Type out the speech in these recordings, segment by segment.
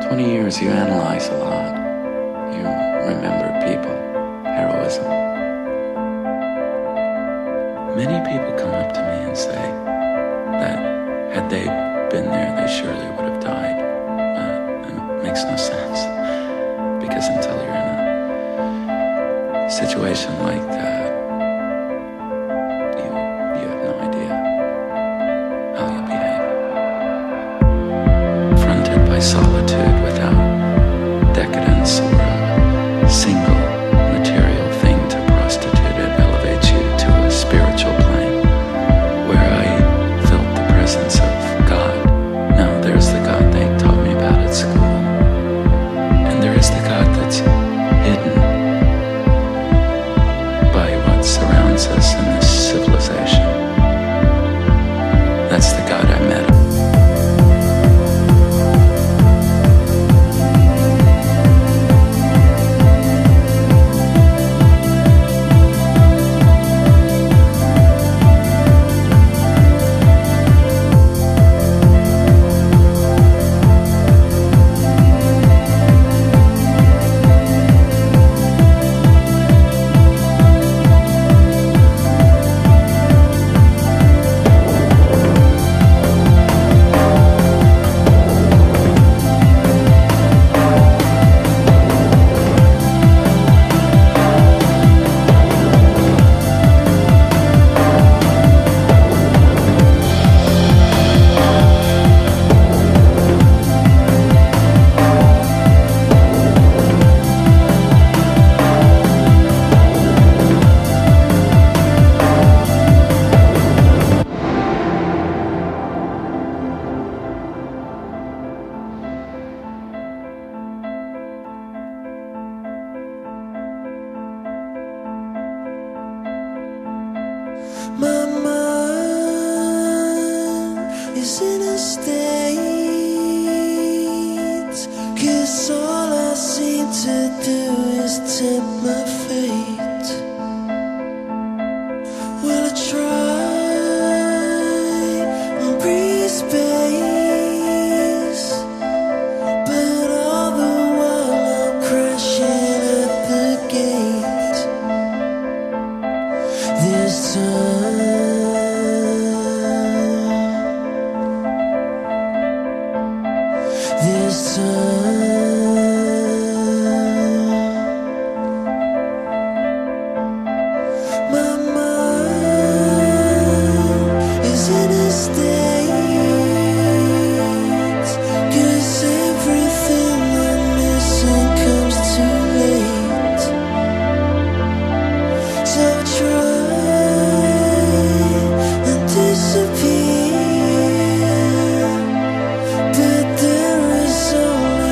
20 years, you analyze a lot. You remember people, heroism. Many people come up to me and say that had they been there, they surely would have died. It makes no sense, because until you're in a situation like that, you have no idea how you'll behave. Fronted by solitude without decadence or a single material thing to prostitute, it elevates you to a spiritual plane where I felt the presence of God. Now there's the God they taught me about at school, and there is the God that's hidden by what surrounds us in this civilization. That's the God I met. My mind is in a state, 'cause all I seem to do is tempt my fate. Well, I try and breathe space, but all the while I'm crashing at the gate. This time my mind is in a state, 'cause everything I'm missing comes too late. So try and disappear, but there is only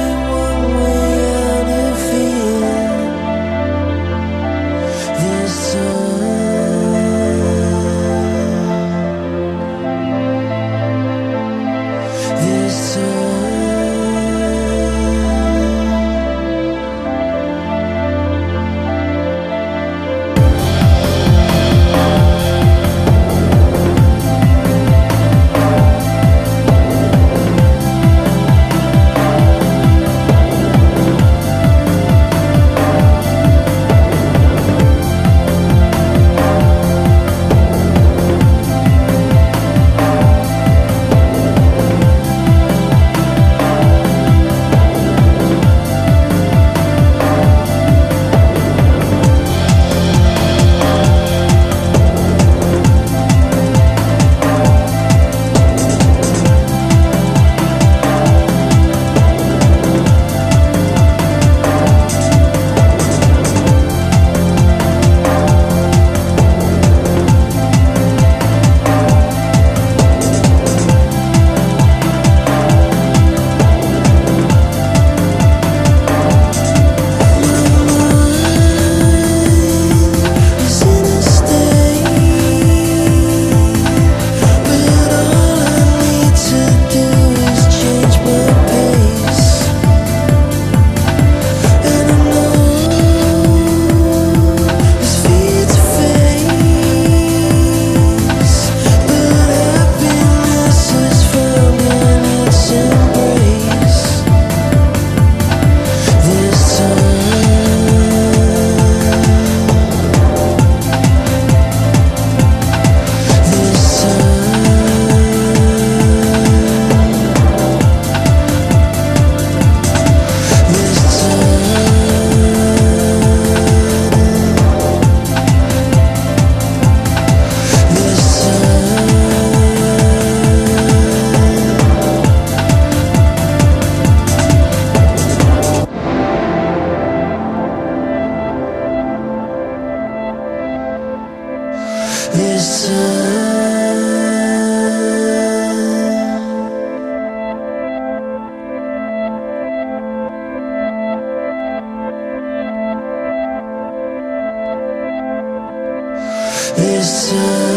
This time